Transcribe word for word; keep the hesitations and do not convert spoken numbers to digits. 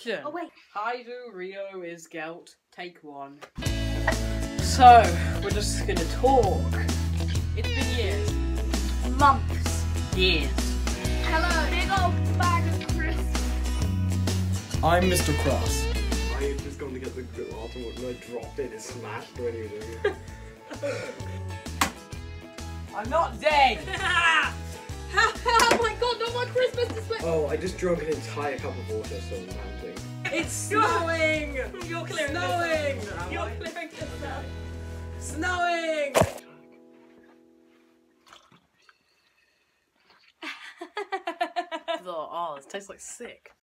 Action! Oh wait. Haidu, Rio is Gelt. Take one. So, we're just gonna talk. It's been years. Months. Years. Hello. Big old bag of crisps. I'm Mister Cross. I had just gone to get the grill ultimate and I dropped it and smashed or anything. I'm not dead! Oh my god, not my Christmas display. Oh, I just drank an entire cup of water, so I'm panting. It's snowing! You're clearing Snowing! this up. You're clearing this up. Snowing! oh, this tastes like sick.